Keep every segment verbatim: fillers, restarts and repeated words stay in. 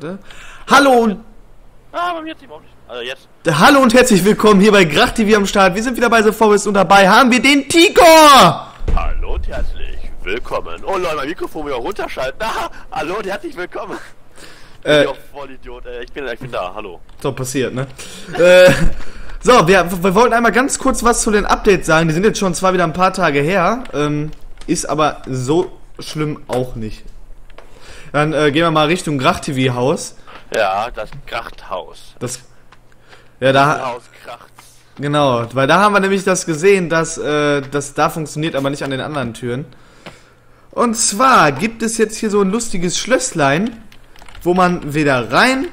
warte. Hallo und... Ah, bei mir jetzt überhaupt nicht. Also jetzt. Hallo und herzlich willkommen hier bei Grach T V am Start. Wir sind wieder bei The Forest und dabei haben wir den Tigor! Hallo und herzlich willkommen. Oh Leute, mein Mikrofon wieder runterschalten. Ah, hallo und herzlich willkommen. Äh, ich bin Vollidiot. Äh, ich bin, ich bin da, hallo. So passiert, ne? äh, so, wir, wir wollten einmal ganz kurz was zu den Updates sagen. Die sind jetzt schon zwar wieder ein paar Tage her, ähm, ist aber so schlimm auch nicht. Dann äh, gehen wir mal Richtung Grach T V Haus. Ja, das Krachthaus. Das... Ja, da... Haus kracht's. Genau, weil da haben wir nämlich das gesehen, dass äh, das da funktioniert, aber nicht an den anderen Türen. Und zwar gibt es jetzt hier so ein lustiges Schlösslein, wo man weder rein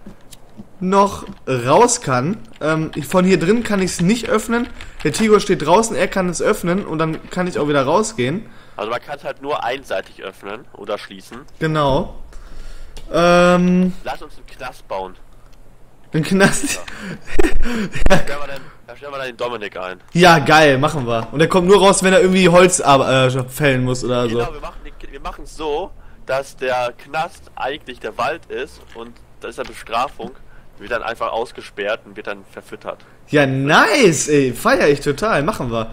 noch raus kann. Ähm, von hier drin kann ich es nicht öffnen. Der Tigor steht draußen, er kann es öffnen und dann kann ich auch wieder rausgehen. Also man kann es halt nur einseitig öffnen oder schließen. Genau. Ähm, Lass uns einen Knast bauen. ein Knast. Ja. Da stellen wir dann, da stellen wir dann den Dominik ein. Ja, geil, machen wir. Und er kommt nur raus, wenn er irgendwie Holz äh, fällen muss oder so. Genau, wir machen den, wir machen es so, dass der Knast eigentlich der Wald ist und das ist eine Bestrafung, wird dann einfach ausgesperrt und wird dann verfüttert. Ja, nice, ey, feier ich total, machen wir.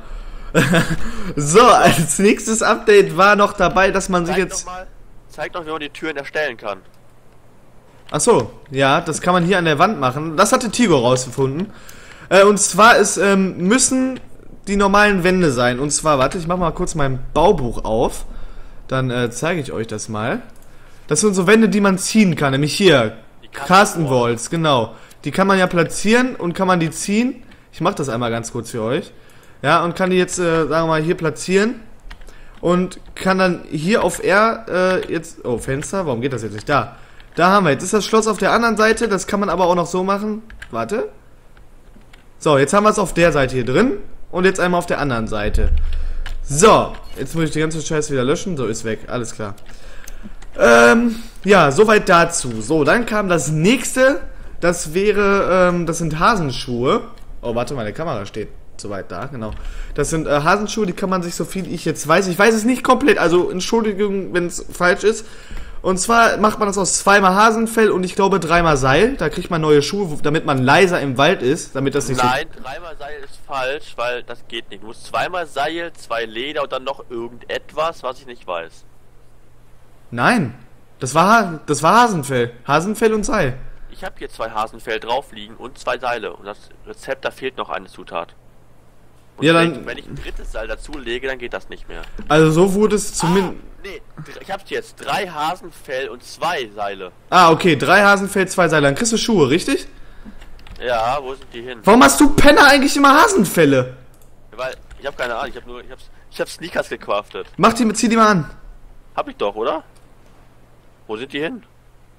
So, als nächstes Update war noch dabei, dass man sich Zeig jetzt... Doch mal, zeig doch, wie man die Türen erstellen kann. Ach so, ja, das kann man hier an der Wand machen. Das hatte Tigor rausgefunden. Äh, und zwar ist, ähm, müssen die normalen Wände sein. Und zwar, warte, ich mach mal kurz mein Baubuch auf. Dann äh, zeige ich euch das mal. Das sind so Wände, die man ziehen kann. Nämlich hier, Castle Walls, genau. Die kann man ja platzieren und kann man die ziehen. Ich mach das einmal ganz kurz für euch. Ja, und kann die jetzt, äh, sagen wir mal, hier platzieren. Und kann dann hier auf R, äh, jetzt, oh, Fenster, warum geht das jetzt nicht? Da. Da haben wir, jetzt ist das Schloss auf der anderen Seite, das kann man aber auch noch so machen. Warte. So, jetzt haben wir es auf der Seite hier drin und jetzt einmal auf der anderen Seite. So, jetzt muss ich die ganze Scheiße wieder löschen. So, ist weg, alles klar. Ähm, ja, soweit dazu. So, dann kam das nächste, das wäre, ähm, das sind Hasenschuhe. Oh, warte, meine Kamera steht soweit da, genau. Das sind äh, Hasenschuhe, die kann man sich, so viel ich jetzt weiß, ich weiß es nicht komplett, also Entschuldigung, wenn es falsch ist. Und zwar macht man das aus zweimal Hasenfell und ich glaube dreimal Seil. Da kriegt man neue Schuhe, damit man leiser im Wald ist, damit das nicht Nein, so... dreimal Seil ist falsch, weil das geht nicht. Du musst zweimal Seil, zwei Leder und dann noch irgendetwas, was ich nicht weiß. Nein, das war, das war Hasenfell. Hasenfell und Seil. Ich habe hier zwei Hasenfell drauf liegen und zwei Seile. Und das Rezept, da fehlt noch eine Zutat. Und ja, wenn, dann... wenn ich ein drittes Seil dazu lege, dann geht das nicht mehr. Also so wurde es zumindest... Ah, nee, ich hab's jetzt. Drei Hasenfell und zwei Seile. Ah, okay, drei Hasenfell, zwei Seile. Dann kriegst du Schuhe, richtig? Ja, wo sind die hin? Warum hast du Penner eigentlich immer Hasenfelle? Weil, ich hab keine Ahnung, ich hab nur, ich hab, ich hab Sneakers gecraftet. Mach die, zieh die mal an. Hab ich doch, oder? Wo sind die hin?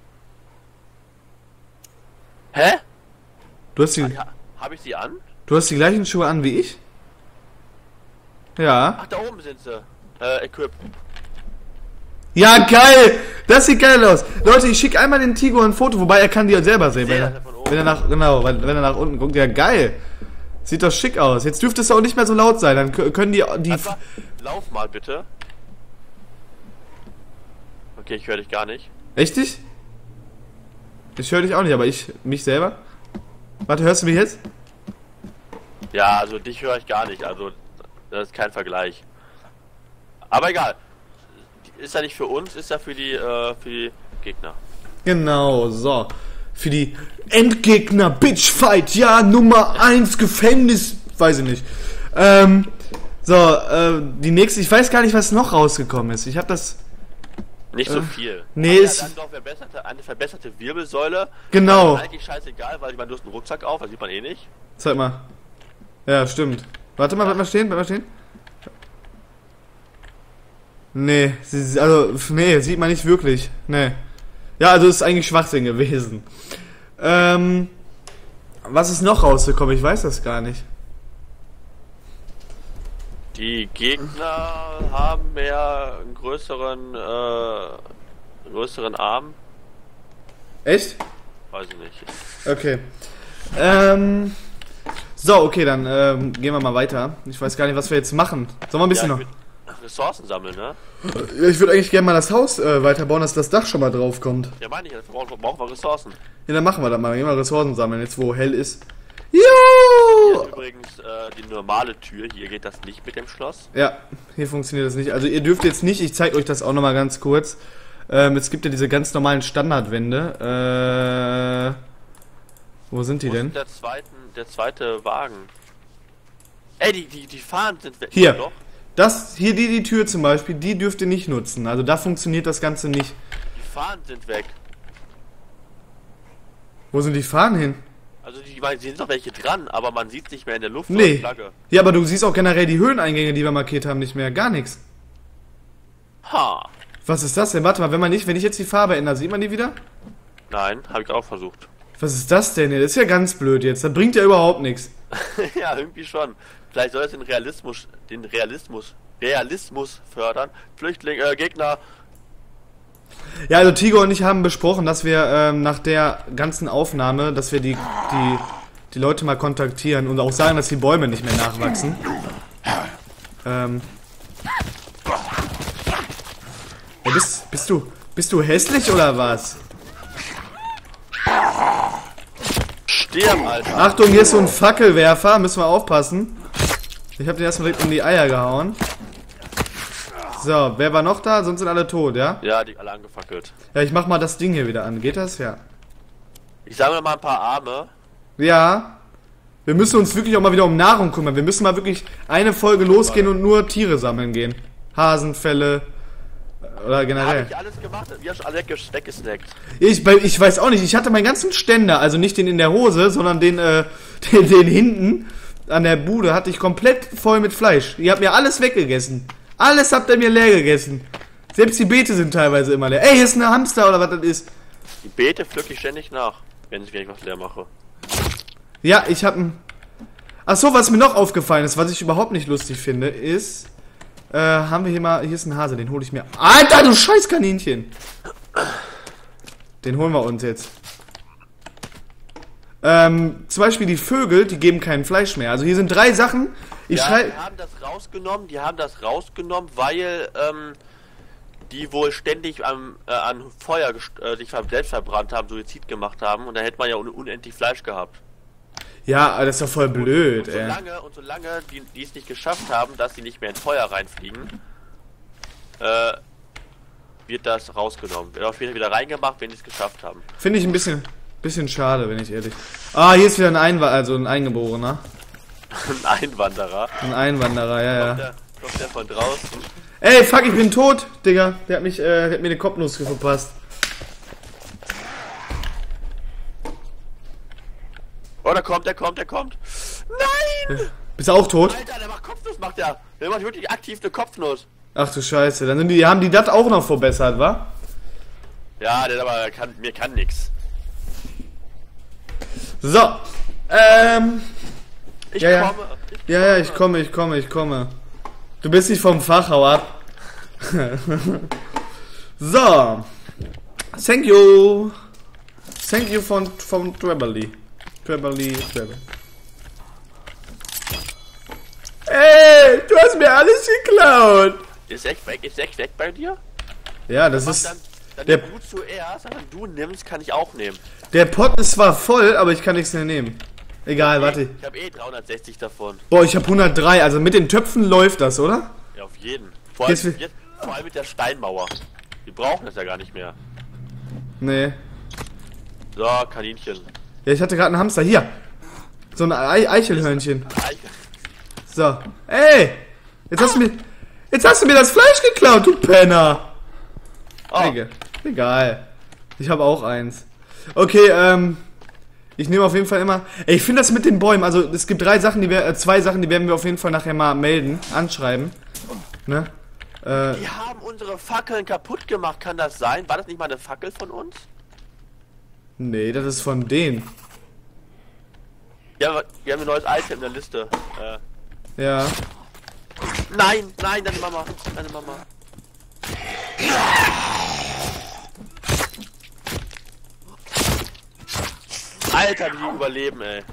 Hä? Du hast die, Ja, hab ich sie an? du hast die gleichen Schuhe an wie ich? Ja. Ach, da oben sind sie. Äh, Equip. Ja, geil! Das sieht geil aus. Leute, ich schicke einmal den Tigor ein Foto, wobei er kann die ja selber sehen. Wenn Sehr, er, von oben. wenn er nach, genau, wenn, wenn er nach unten guckt. Ja, geil. Sieht doch schick aus. Jetzt dürfte es auch nicht mehr so laut sein. Dann k- können die, die Einfach, lauf mal bitte. Okay, ich höre dich gar nicht. Echt nicht? Ich höre dich auch nicht, aber ich, mich selber. Warte, hörst du mich jetzt? Ja, also dich höre ich gar nicht, also das ist kein Vergleich. Aber egal. Ist ja nicht für uns, ist ja für die, äh, für die Gegner. Genau, so. Für die Endgegner, Bitchfight, ja, Nummer eins, Gefängnis, weiß ich nicht. Ähm, so, äh, die nächste, ich weiß gar nicht, was noch rausgekommen ist. Ich habe das... Nicht so Äh, viel. nee, Aber ist- ja, dann doch verbesserte, eine verbesserte Wirbelsäule. Genau. Das ist eigentlich scheißegal, weil man, du hast einen Rucksack auf, das sieht man eh nicht. Zeig mal. Ja, stimmt. Warte mal, bleib mal stehen, bleib mal stehen. Nee, sie, also, nee, sieht man nicht wirklich. Nee. Ja, also ist eigentlich Schwachsinn gewesen. Ähm, was ist noch rausgekommen? Ich weiß das gar nicht. Die Gegner haben mehr einen größeren, äh, größeren Arm. Echt? Weiß ich nicht. Okay. Ähm, so, okay, dann ähm, gehen wir mal weiter. Ich weiß gar nicht, was wir jetzt machen. Sollen wir ein bisschen Ja, noch... ich würd- einfach Ressourcen sammeln, ne? Ja, ich würde eigentlich gerne mal das Haus äh, weiterbauen, dass das Dach schon mal drauf kommt. Ja, meine ich, dafür brauchen, brauchen wir Ressourcen. Ja, dann machen wir das mal. Gehen wir Ressourcen sammeln, jetzt wo hell ist. Hier Juhu! ist übrigens äh, die normale Tür. Hier geht das nicht mit dem Schloss. Ja, hier funktioniert das nicht. Also ihr dürft jetzt nicht, ich zeige euch das auch nochmal ganz kurz. Ähm, es gibt ja diese ganz normalen Standardwände. Äh, wo sind die Wo denn? ist der, zweiten, der zweite Wagen? Ey, die, die, die Fahnen sind weg. Hier. Doch. Das, hier die, die Tür zum Beispiel, die dürft ihr nicht nutzen. Also da funktioniert das Ganze nicht. Die Fahnen sind weg. Wo sind die Fahnen hin? Also die, die sind noch welche dran, aber man sieht nicht mehr in der Luft. Nee. Die Flagge. Ja, aber du siehst auch generell die Höhleneingänge, die wir markiert haben, nicht mehr. Gar nichts. Ha. Was ist das denn? Warte mal, wenn man nicht, wenn ich jetzt die Farbe ändere, sieht man die wieder? Nein, habe ich auch versucht. Was ist das denn? Das ist ja ganz blöd jetzt. Das bringt ja überhaupt nichts. Ja, irgendwie schon. Vielleicht soll es den Realismus, den Realismus, Realismus fördern. Flüchtlinge, äh, Gegner. Ja, also Tigo und ich haben besprochen, dass wir ähm, nach der ganzen Aufnahme, dass wir die, die, die Leute mal kontaktieren und auch sagen, dass die Bäume nicht mehr nachwachsen. Ähm. Ja, bist, bist du, bist du hässlich oder was? Stirb, Alter. Achtung, hier ist so ein Fackelwerfer, müssen wir aufpassen. Ich habe den erstmal direkt in die Eier gehauen. So, wer war noch da? Sonst sind alle tot, ja? Ja, die alle angefackelt. Ja, ich mach mal das Ding hier wieder an. Geht das? Ja. Ich sammle mal ein paar Arme. Ja. Wir müssen uns wirklich auch mal wieder um Nahrung kümmern. Wir müssen mal wirklich eine Folge losgehen und nur Tiere sammeln gehen. Hasenfelle. Oder Hab generell. ich alles gemacht? Wir haben schon alle wegges- weggesnackt. Ich, bei- ich weiß auch nicht. Ich hatte meinen ganzen Ständer, also nicht den in der Hose, sondern den, äh, den, den hinten an der Bude hatte ich komplett voll mit Fleisch. Ihr habt mir alles weggegessen. Alles habt ihr mir leer gegessen. Selbst die Beete sind teilweise immer leer. Ey, hier ist ein Hamster oder was das ist. Die Beete pflücke ich ständig nach, wenn ich was leer mache. Ja, ich hab ein... Achso, was mir noch aufgefallen ist, was ich überhaupt nicht lustig finde, ist... Äh, haben wir hier mal... Hier ist ein Hase, den hole ich mir... Alter, du scheiß Kaninchen! Den holen wir uns jetzt. Ähm, zum Beispiel die Vögel, die geben kein Fleisch mehr. Also hier sind drei Sachen. Ich Ja, schrei... die haben das rausgenommen, die haben das rausgenommen, weil ähm, die wohl ständig am, äh, an Feuer gest- äh, sich selbst verbrannt haben, Suizid gemacht haben und dann hätte man ja un unendlich Fleisch gehabt. Ja, das ist doch voll blöd, und ey. solange, und solange die, die es nicht geschafft haben, dass sie nicht mehr ins Feuer reinfliegen, äh, wird das rausgenommen. Wird auf jeden Fall wieder reingemacht, wenn die es geschafft haben. Finde ich ein bisschen... Bisschen schade, wenn ich ehrlich... Ah, hier ist wieder ein Einwa also ein Eingeborener. Ein Einwanderer. Ein Einwanderer, ja, Kommt ja. der, kommt der von draußen. Ey, fuck, ich bin tot, Digga. Der hat mich, äh, der hat mir eine Kopfnuss verpasst. Oh, der kommt, der kommt, der kommt. Nein! Bist du auch tot? Alter, der macht Kopfnuss, macht der. Der macht wirklich aktiv eine Kopfnuss. Ach du Scheiße, dann sind die, haben die das auch noch verbessert, wa? Ja, der aber kann, mir kann nix. So, ähm, Ich Ja, ja. komme. Ich ja, ja, ich komme, ich komme, ich komme. Du bist nicht vom Fach, hau ab. So, thank you. Thank you von, von Trebly. Trebly, Trebly. Ey, du hast mir alles geklaut. Ist echt weg, ist echt weg bei dir? Ja, das Mach ist... dann, dann der- nimm du zuerst, wenn du nimmst, kann ich auch nehmen. Der Pot ist zwar voll, aber ich kann nichts mehr nehmen. Egal, warte. Ich habe eh dreihundertsechzig davon. Boah, ich habe hundertdrei. Also mit den Töpfen läuft das, oder? Ja, auf jeden. Vor allem, Jetzt will- jetzt, vor allem mit der Steinmauer. Wir brauchen das ja gar nicht mehr. Nee. So, Kaninchen. Ja, ich hatte gerade einen Hamster. Hier. So ein Ei Eichelhörnchen. Eich- So. Ey! Jetzt hast du mir... Jetzt hast du mir das Fleisch geklaut, du Penner! Oh, Egal. Egal. Ich habe auch eins. Okay, ähm... Ich nehme auf jeden Fall immer... Ey, ich finde das mit den Bäumen... Also, es gibt drei Sachen, die wir... Äh, zwei Sachen, die werden wir auf jeden Fall nachher mal melden. Anschreiben. Ne? Äh... die haben unsere Fackeln kaputt gemacht, kann das sein? War das nicht mal eine Fackel von uns? Nee, das ist von denen. Ja, wir haben ein neues Item in der Liste. Äh, Ja. nein, nein, deine Mama. Deine Mama. Alter, wie die überleben, ey.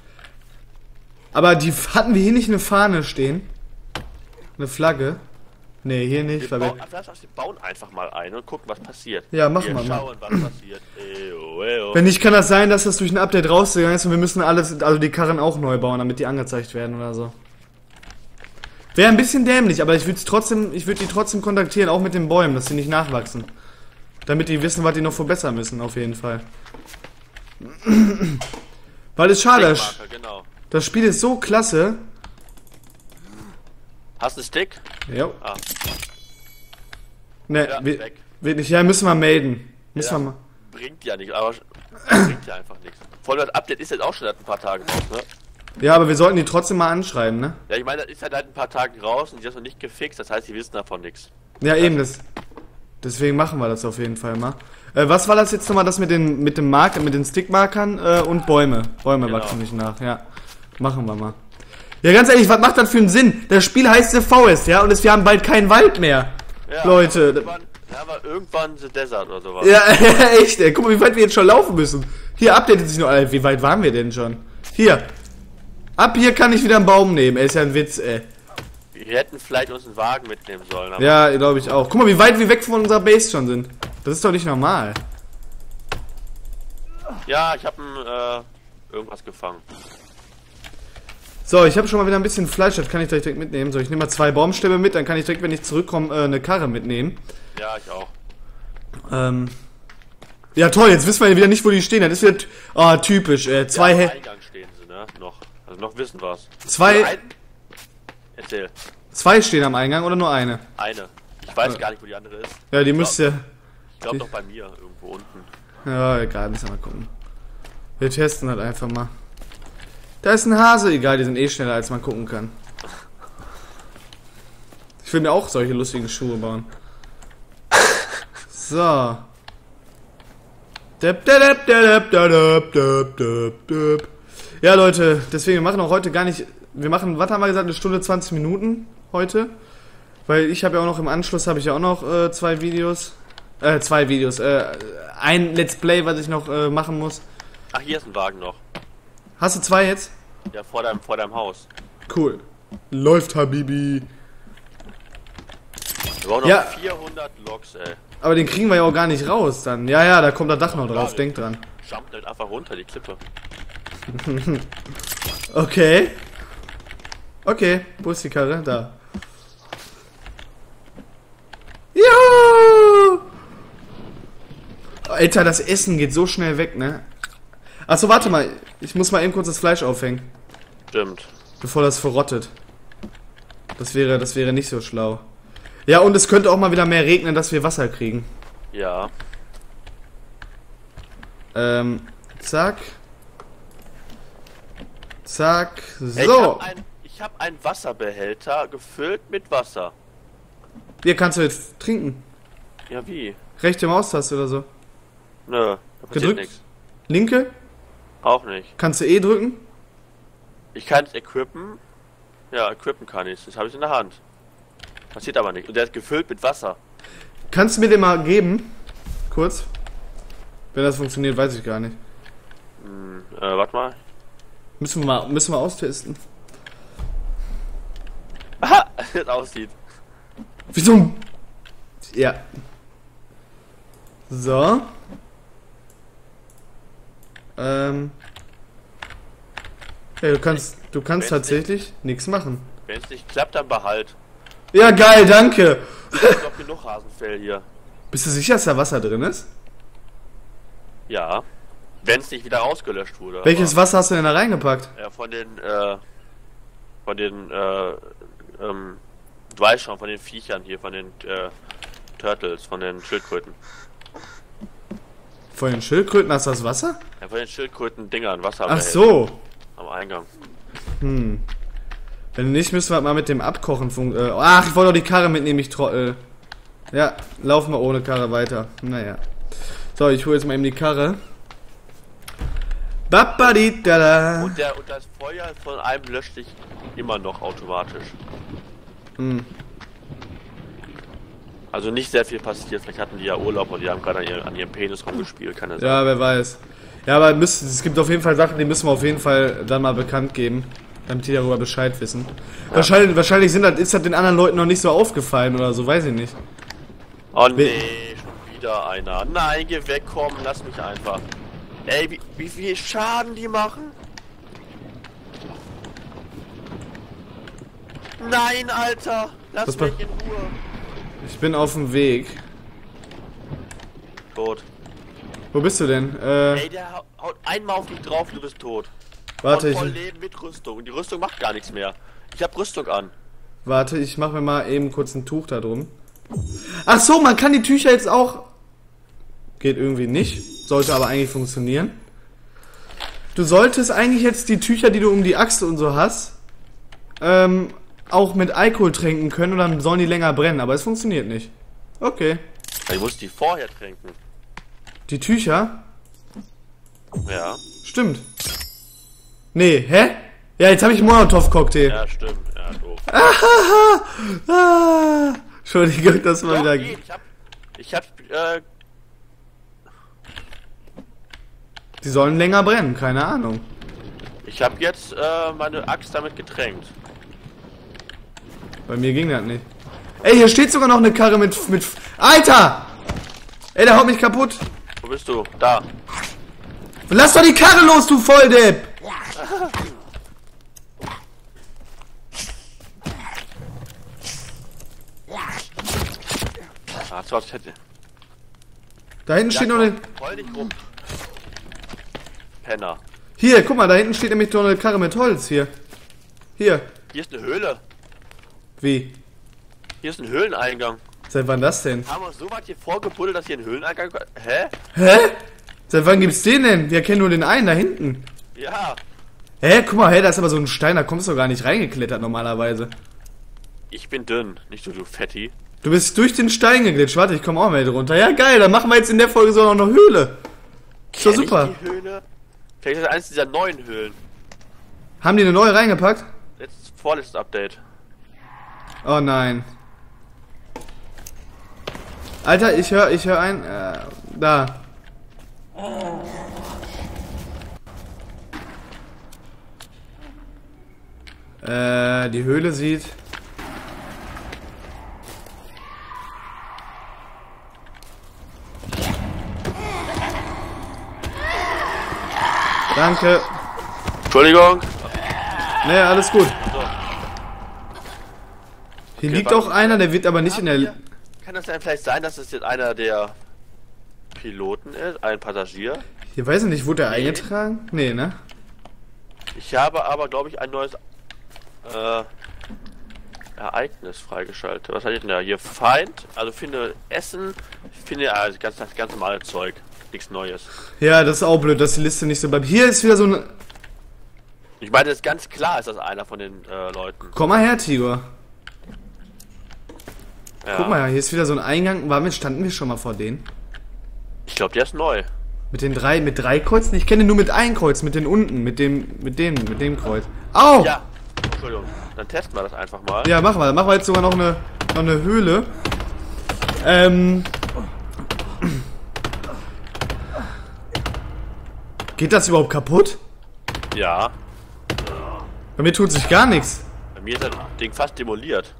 Aber die hatten wir hier nicht eine Fahne stehen? Eine Flagge? Nee, hier nicht. Wir, Weil bauen, wir wir bauen einfach mal ein und gucken, was passiert. Ja, machen wir wir mal. schauen, was passiert. Eyo, eyo. Wenn nicht, kann das sein, dass das durch ein Update rausgegangen ist und wir müssen alles, also die Karren auch neu bauen, damit die angezeigt werden oder so. Wäre ein bisschen dämlich, aber ich würde trotzdem, ich würde die trotzdem kontaktieren, auch mit den Bäumen, dass sie nicht nachwachsen. Damit die wissen, was die noch verbessern müssen, auf jeden Fall. Weil es schade ist. Stickmarker, genau. Das Spiel ist so klasse. Hast du einen Stick? Jo. Ah, Ne, ja, wir, weg. wir nicht. Ja, müssen wir melden. Müssen Ja. wir mal. Bringt ja nicht, aber bringt ja einfach nichts. Vor allem das Update ist jetzt auch schon seit ein paar Tagen raus, ne? Ja, aber wir sollten die trotzdem mal anschreiben, ne? Ja, ich meine, das ist halt seit ein paar Tagen raus und die haben es noch nicht gefixt, das heißt, die wissen davon nichts. Ja, eben, das. Deswegen machen wir das auf jeden Fall mal. Äh, was war das jetzt nochmal, das mit den mit dem Mark, mit den Stickmarkern äh, und Bäume? Bäume Genau. wachsen nicht nach, ja. Machen wir mal. Ja, ganz ehrlich, was macht das für einen Sinn? Das Spiel heißt The Forest, ja, und es, wir haben bald keinen Wald mehr. Ja, Leute. Irgendwann, ja, aber irgendwann The Desert oder sowas. Ja, echt, ey. Guck mal, wie weit wir jetzt schon laufen müssen. Hier updatet sich nur, Alter, wie weit waren wir denn schon? Hier. Ab hier kann ich wieder einen Baum nehmen, ey, ist ja ein Witz, ey. Wir hätten vielleicht uns einen Wagen mitnehmen sollen. Aber Ja, glaube ich auch. Guck mal, wie weit wir weg von unserer Base schon sind. Das ist doch nicht normal. ja ich habe äh, irgendwas gefangen. So, ich habe schon mal wieder ein bisschen Fleisch, das kann ich direkt mitnehmen. So, ich nehme mal zwei Baumstämme mit, dann kann ich direkt, wenn ich zurückkomme, äh, eine Karre mitnehmen. Ja, ich auch. Ähm. Ja, toll, jetzt wissen wir wieder nicht, wo die stehen. Das ist wieder, t- ah, typisch, äh, zwei, Ja, am Hä- Eingang stehen sie, ne? Noch. Also noch wissen wir's. zwei, Also ein... Erzähl. zwei stehen am Eingang oder nur eine? Eine. Ich weiß gar nicht, wo die andere ist. Ja, die müsste, Ich glaube doch bei mir irgendwo unten. ja, egal, müssen wir mal gucken. Wir testen halt einfach mal. Da ist ein Hase, egal, die sind eh schneller, als man gucken kann. Ich will mir auch solche lustigen Schuhe bauen. So. Dep, dep, dep, dep, dep, dep, dep, dep. Ja, Leute, deswegen, wir machen auch heute gar nicht. Wir machen, was haben wir gesagt, eine Stunde zwanzig Minuten heute. Weil ich habe ja auch noch im Anschluss, habe ich ja auch noch äh, zwei Videos. Äh, zwei Videos. Äh, ein Let's Play, was ich noch äh, machen muss. Ach, hier ist ein Wagen noch. Hast du zwei jetzt? Ja, vor deinem, vor deinem Haus. Cool. Läuft, Habibi. Wir brauchen noch Ja. vierhundert Loks, ey. Aber den kriegen wir ja auch gar nicht raus dann. Ja, ja, da kommt das Dach noch drauf, denk dran. Jumpt halt einfach runter, die Klippe. Okay. Okay, wo ist die Karre? Da. Juhu! Alter, das Essen geht so schnell weg, ne? Achso, warte mal. Ich muss mal eben kurz das Fleisch aufhängen, Stimmt. bevor das verrottet. Das wäre, das wäre nicht so schlau. Ja, und es könnte auch mal wieder mehr regnen, dass wir Wasser kriegen. Ja. Ähm, zack. Zack. Ey, ich So. hab ein, ich hab einen Wasserbehälter gefüllt mit Wasser. Hier kannst du jetzt trinken. Ja, wie? Rechte Maustaste oder so. Nö, da passiert Gedrückt? nichts. Linke? Auch nicht. Kannst du E drücken? Ich kann es equippen. Ja, equippen kann ich. Das habe ich in der Hand. Passiert aber nicht. Und der ist gefüllt mit Wasser. Kannst du mir den mal geben? Kurz. Wenn das funktioniert, weiß ich gar nicht. Hm, äh, warte mal. Müssen wir mal, müssen wir austesten. Aha, wie das aussieht. Wie so ein... Ja. So. Ähm. Ja, du kannst, du kannst Wenn's tatsächlich nichts machen. Wenn es nicht klappt, dann behalt. Ja, geil, danke. Es ist doch genug Rasenfell hier. Bist du sicher, dass da Wasser drin ist? Ja. Wenn es nicht wieder rausgelöscht wurde. Welches Wasser hast du denn da reingepackt? Ja, von den, äh, von den, äh, ähm, du weißt schon, von den Viechern hier, von den, äh, Turtles, von den Schildkröten. Von den Schildkröten hast du das Wasser? Ja, von den Schildkröten-Dingern, Wasser Ach so. am Eingang. Hm. Wenn nicht, müssen wir mal mit dem Abkochen fun äh, Ach, ich wollte doch die Karre mitnehmen, ich trottel. Ja, laufen wir ohne Karre weiter. Naja. So, ich hole jetzt mal eben die Karre. Babadidada. Und, der, und das Feuer von einem löscht sich immer noch automatisch. Hm. Also nicht sehr viel passiert, vielleicht hatten die ja Urlaub und die haben gerade an, ihr, an ihrem Penis rumgespielt, keine Sache. Ja, wer weiß. Ja, aber müssen, es gibt auf jeden Fall Sachen, die müssen wir auf jeden Fall dann mal bekannt geben. Damit die darüber Bescheid wissen. Ja. Wahrscheinlich, wahrscheinlich sind das, ist das den anderen Leuten noch nicht so aufgefallen oder so, weiß ich nicht. Oh nee, schon wieder einer. Nein, geh weg, komm, lass mich einfach. Ey, wie, wie viel Schaden die machen? Nein, Alter! Lass Was mich in Ruhe. Ich bin auf dem Weg. Tot. Wo bist du denn? Äh, Ey, der haut einmal auf dich drauf, du bist tot. warte, Und ich... voll Leben mit Rüstung. Und die Rüstung macht gar nichts mehr. Ich hab Rüstung an. Warte, ich mache mir mal eben kurz ein Tuch da drum. Ach so, man kann die Tücher jetzt auch... Geht irgendwie nicht. Sollte aber eigentlich funktionieren. Du solltest eigentlich jetzt die Tücher, die du um die Achse und so hast, ähm, auch mit Alkohol tränken können und dann sollen die länger brennen. Aber es funktioniert nicht. Okay. Ich muss die vorher tränken. Die Tücher? Ja. Stimmt. Nee, hä? Ja, jetzt habe ich einen Molotow-Cocktail. Ja, stimmt. Ja, doof. Ah, Entschuldigung, das war Doch, wieder... geht. Ich hab... Ich hab, äh... Die sollen länger brennen, keine Ahnung. Ich hab jetzt, äh, meine Axt damit getränkt. Bei mir ging das nicht. Ey, hier steht sogar noch eine Karre mit... mit Alter! Ey, der haut mich kaputt. Wo bist du? Da. Lass doch die Karre los, du Volldepp! Ah, so, das hätte... Da hinten Ja, steht noch komm, eine... roll dich rum. Penner. Hier, guck mal, da hinten steht nämlich noch eine Karre mit Holz, hier. Hier. Hier ist eine Höhle. Wie? Hier ist ein Höhleneingang. Seit wann das denn? Haben wir so weit hier vorgebuddelt, dass hier ein Höhleneingang... Hä? Hä? Seit wann gibt's den denn? Wir kennen nur den einen da hinten. Ja. Hä? Guck mal, hey, da ist aber so ein Stein, da kommst du gar nicht reingeklettert normalerweise. Ich bin dünn, nicht du, du Fetti. Du bist durch den Stein geglitscht. Warte, ich komme auch mal drunter. Ja, geil, dann machen wir jetzt in der Folge so noch eine Höhle. Ist doch Kenn ich super. die Höhle? Vielleicht ist das eines dieser neuen Höhlen. Haben die eine neue reingepackt? Letztes, vorletztes Update. Oh nein. Alter, ich höre, ich höre ein... Äh, da. Äh, die Höhle sieht... Danke. Entschuldigung. Ne, alles gut. So. Hier Okay, liegt warte. auch einer, der wird aber nicht in der... Kann das denn vielleicht sein, dass es jetzt einer der Piloten ist? Ein Passagier? Hier weiß ich nicht, wurde der Nee. eingetragen? Nee, ne? Ich habe aber, glaube ich, ein neues äh, Ereignis freigeschaltet. Was hat ich denn da? Hier Feind, also finde Essen, finde also ganz, das ganz normale Zeug. Nichts Neues. Ja, das ist auch blöd, dass die Liste nicht so bleibt. Hier ist wieder so ein... Ich meine, das ist ganz klar, ist das einer von den äh, Leuten. Komm mal her, Tigor. Ja. Guck mal, hier ist wieder so ein Eingang. Waren wir, standen wir schon mal vor denen? Ich glaube, der ist neu. Mit den drei, mit drei Kreuzen? Ich kenne nur mit einem Kreuz, mit den unten, mit dem, mit dem, mit dem Kreuz. Au! Ja, Entschuldigung. Dann testen wir das einfach mal. Ja, machen wir. Dann machen wir jetzt sogar noch eine, noch eine Höhle. Ähm... Geht das überhaupt kaputt? Ja. Bei mir tut sich gar nichts. Bei mir ist das Ding fast demoliert.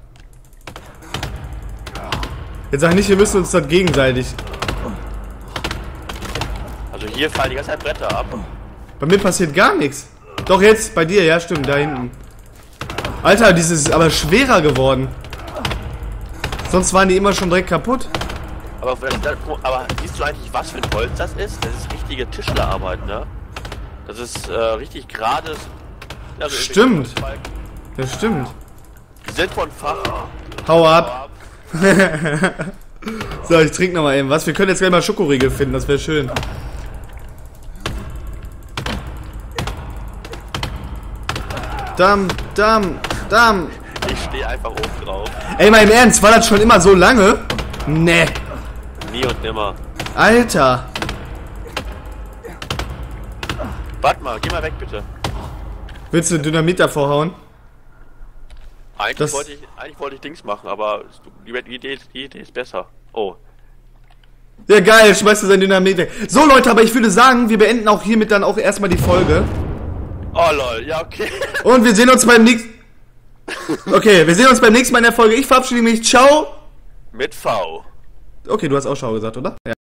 Jetzt sag nicht, wir müssen uns das gegenseitig. Also hier fallen die ganze Zeit Bretter ab. Bei mir passiert gar nichts. Doch jetzt, bei dir, ja stimmt, da hinten. Alter, dieses ist aber schwerer geworden. Sonst waren die immer schon direkt kaputt. Aber, aber siehst du eigentlich, was für ein Holz das ist? Das ist richtige Tischlerarbeit, ne? Das ist äh, richtig gerades. Also Stimmt. Das stimmt. Die sind von Fach. Hau ab. So, ich trinke nochmal eben was. Wir können jetzt gleich mal Schokoriegel finden, das wäre schön. Damm, damm, damm. Ich stehe einfach oben drauf. Ey, mal im Ernst, war das schon immer so lange? Ne. Nie und nimmer. Alter. Warte mal, geh mal weg bitte. Willst du Dynamit davor hauen? Eigentlich Das- wollte ich, eigentlich wollte ich Dings machen, aber die Idee, die Idee ist besser. Oh. Ja geil, schmeißt du sein Dynamit weg. So Leute, aber ich würde sagen, wir beenden auch hiermit dann auch erstmal die Folge. Oh lol, ja okay. Und wir sehen uns beim nächsten... Okay, wir sehen uns beim nächsten Mal in der Folge. Ich verabschiede mich. Ciao. Mit V. Okay, du hast auch Ciao gesagt, oder? Ja.